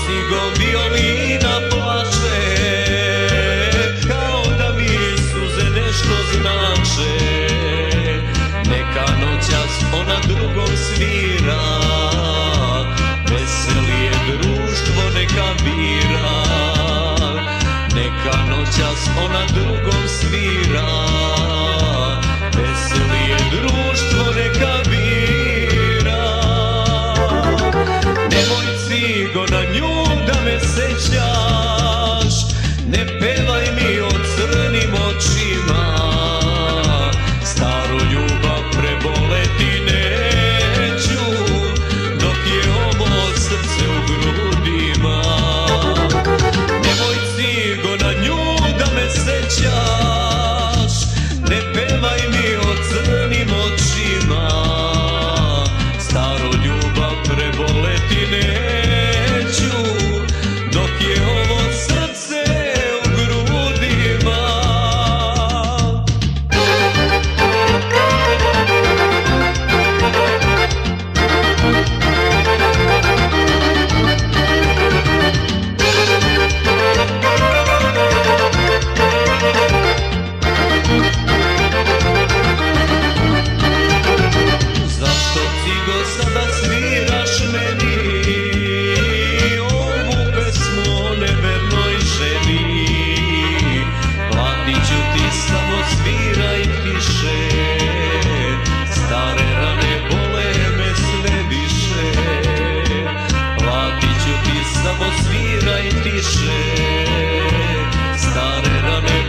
cigo violina plače, kao da mi suze nešto znače. Neka noćas ona drugom svira, veselije društvo neka bira. Neka noćas ona drugom svira, veselije društvo neka bira. Nemoj cigo na nju da me sećaš, ne pevaj mi o crnim očima. Staru ljubav preboleti neću, dok je ovo srce u grudima. Nemoj cigo na nju da me sećaš, ne pevaj mi o crnim očima. Staru ljubav preboleti neću, dok je ovo srce u grudima. Zašto cigo sada sviraš meni ovu pesmu o nevernoj ženi? Platit ću ti, samo sviraj tiše, stare rane bole me sve više. Platit ću ti, samo sviraj tiše, stare rane